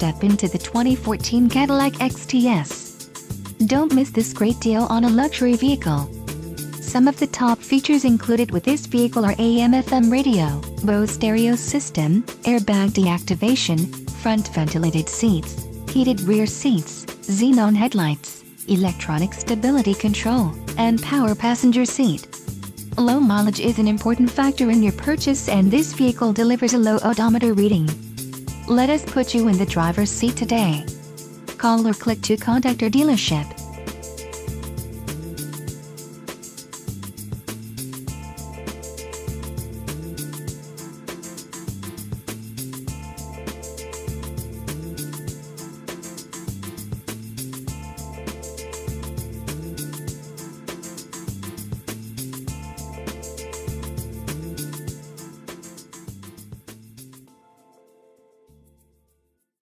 step into the 2014 Cadillac XTS. Don't miss this great deal on a luxury vehicle. Some of the top features included with this vehicle are AM/FM radio, Bose stereo system, airbag deactivation, front ventilated seats, heated rear seats, xenon headlights, electronic stability control, and power passenger seat. Low mileage is an important factor in your purchase, and this vehicle delivers a low odometer reading. Let us put you in the driver's seat today. Call or click to contact our dealership.